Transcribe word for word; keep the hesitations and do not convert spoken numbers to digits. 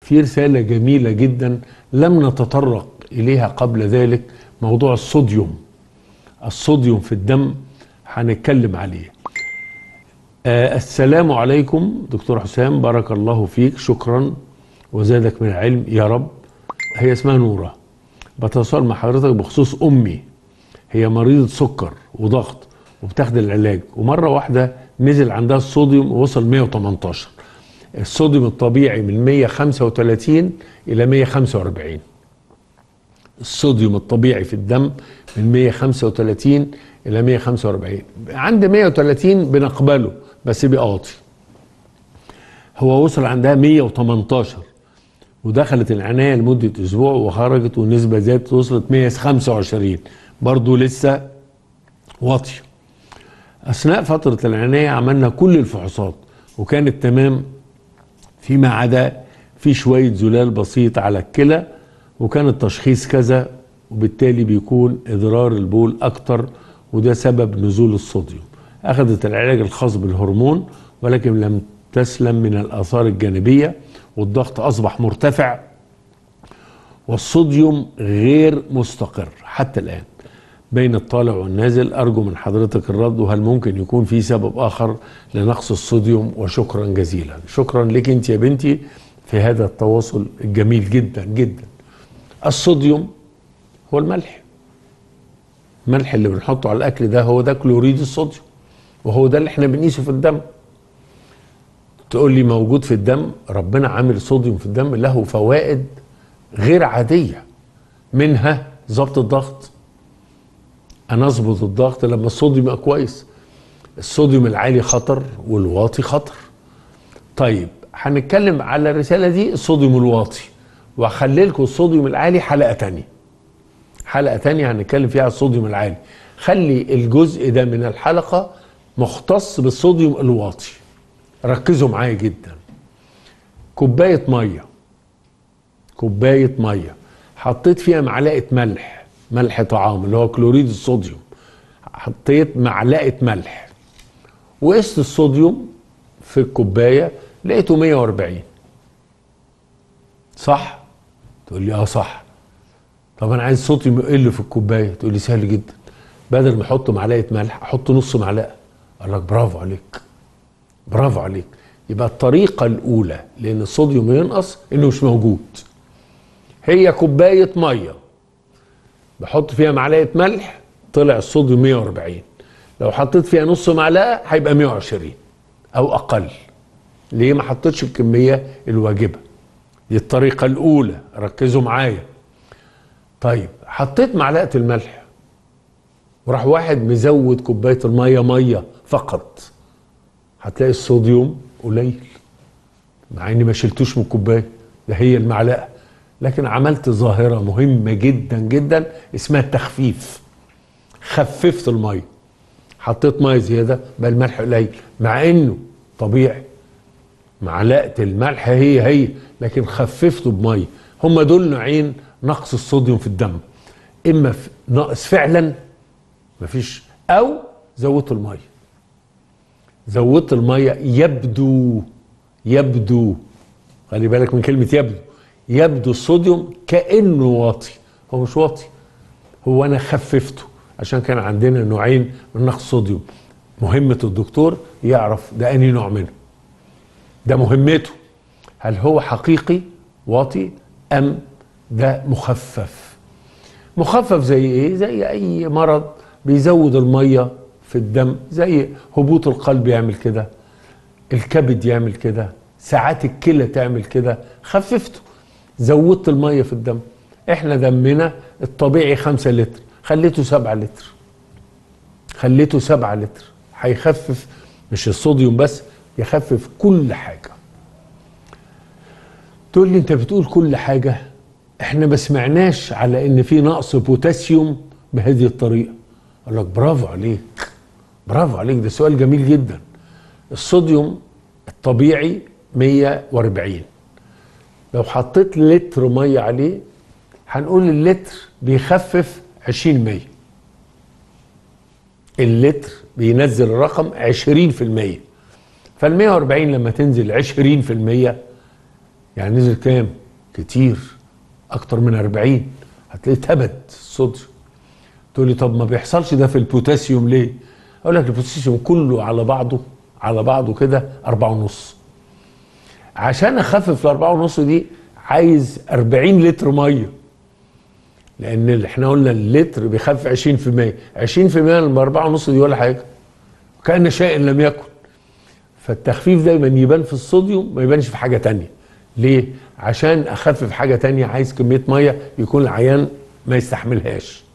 في رسالة جميلة جدا لم نتطرق إليها قبل ذلك، موضوع الصوديوم. الصوديوم في الدم هنتكلم عليه. آه السلام عليكم دكتور حسام، بارك الله فيك، شكرا وزادك من العلم يا رب. هي اسمها نورة، بتواصل مع حضرتك بخصوص أمي. هي مريضة سكر وضغط وبتاخد العلاج، ومرة واحدة نزل عندها الصوديوم ووصل مية وتمنتاشر. الصوديوم الطبيعي من مية وخمسة وتلاتين إلى مية وخمسة وأربعين. الصوديوم الطبيعي في الدم من مية وخمسة وتلاتين إلى مية وخمسة وأربعين. عند مية وتلاتين بنقبله بس يبقى واطي. هو وصل عندها مية وتمنتاشر ودخلت العناية لمدة أسبوع وخرجت والنسبة زادت وصلت مية وخمسة وعشرين، برضه لسه واطية. أثناء فترة العناية عملنا كل الفحوصات وكانت تمام، فيما عدا في شوية زلال بسيط على الكلى، وكان التشخيص كذا، وبالتالي بيكون إضرار البول أكتر، وده سبب نزول الصوديوم. أخذت العلاج الخاص بالهرمون ولكن لم تسلم من الآثار الجانبية، والضغط أصبح مرتفع والصوديوم غير مستقر حتى الآن بين الطالع والنازل. أرجو من حضرتك الرد، وهل ممكن يكون في سبب آخر لنقص الصوديوم؟ وشكرا جزيلا. شكرا لك أنت يا بنتي في هذا التواصل الجميل جدا جدا. الصوديوم هو الملح، الملح اللي بنحطه على الأكل ده هو ده كلوريد الصوديوم، وهو ده اللي احنا بنقيسه في الدم. تقول لي موجود في الدم، ربنا عامل صوديوم في الدم له فوائد غير عادية، منها ضبط الضغط. أنا أظبط الضغط لما الصوديوم يبقى كويس. الصوديوم العالي خطر والواطي خطر. طيب هنتكلم على الرسالة دي الصوديوم الواطي، وهخلي لكم الصوديوم العالي حلقة تانية. حلقة تانية هنتكلم فيها على الصوديوم العالي. خلي الجزء ده من الحلقة مختص بالصوديوم الواطي. ركزوا معايا جدا. كوباية مية، كوباية مية حطيت فيها معلقة ملح، ملح طعام اللي هو كلوريد الصوديوم. حطيت معلقة ملح وقست الصوديوم في الكوباية لقيته مية وأربعين. صح؟ تقول لي اه صح. طب انا عايز صوتي يقل في الكوباية، تقول لي سهل جدا، بدل ما احط معلقة ملح احط نص معلقة. اقول لك برافو عليك، برافو عليك. يبقى الطريقة الأولى لأن الصوديوم ينقص إنه مش موجود. هي كوباية مية بحط فيها معلقة ملح، طلع الصوديوم مية وأربعين. لو حطيت فيها نص معلقة هيبقى مية وعشرين أو أقل. ليه ما حطيتش الكمية الواجبة؟ دي الطريقة الأولى، ركزوا معايا. طيب حطيت معلقة الملح وراح واحد مزود كوباية المية مية فقط، هتلاقي الصوديوم قليل مع اني ما شلتوش من الكوبايه، ده هي المعلقه. لكن عملت ظاهره مهمه جدا جدا اسمها التخفيف. خففت الميه، حطيت ميه زياده بقى الملح قليل، مع انه طبيعي معلقه الملح هي هي، لكن خففته بميه. هم دول نوعين نقص الصوديوم في الدم، اما ناقص فعلا مفيش، او زودت الميه. زودت الميه يبدو يبدو خلي بالك من كلمه يبدو يبدو الصوديوم كانه واطي، هو مش واطي، هو انا خففته. عشان كان عندنا نوعين من نقص الصوديوم. مهمه الدكتور يعرف ده انهي نوع منه، ده مهمته. هل هو حقيقي واطي ام ده مخفف؟ مخفف زي ايه؟ زي اي مرض بيزود الميه في الدم، زي هبوط القلب يعمل كده، الكبد يعمل كده، ساعات الكلى تعمل كده. خففته، زودت الميه في الدم. احنا دمنا الطبيعي خمسة لتر، خليته سبعة لتر، خليته سبعة لتر. هيخفف مش الصوديوم بس، يخفف كل حاجه. تقول لي انت بتقول كل حاجه، احنا ما سمعناش على ان في نقص بوتاسيوم بهذه الطريقه. اقول لك برافو عليك، برافو عليك، ده سؤال جميل جدا. الصوديوم الطبيعي مية وأربعين، لو حطيت لتر ميه عليه هنقول اللتر بيخفف عشرين مية. اللتر بينزل الرقم عشرين في المية، فال مية وأربعين لما تنزل عشرين في المية يعني نزل كام؟ كتير، اكتر من أربعين، هتلاقيه اتهبد الصوديوم. تقول لي طب ما بيحصلش ده في البوتاسيوم ليه؟ اقول لك البوتاسيوم كله على بعضه على بعضه كده أربعة ونص. عشان اخفف الأربعة ونص دي عايز أربعين لتر ميه، لان احنا قلنا اللتر بيخفف عشرين في المية، عشرين في المية من أربعة ونص دي ولا حاجه، كأن شيء لم يكن. فالتخفيف دايما يبان في الصوديوم ما يبانش في حاجه تانية. ليه؟ عشان اخفف حاجه تانية عايز كميه ميه يكون العيان ما يستحملهاش.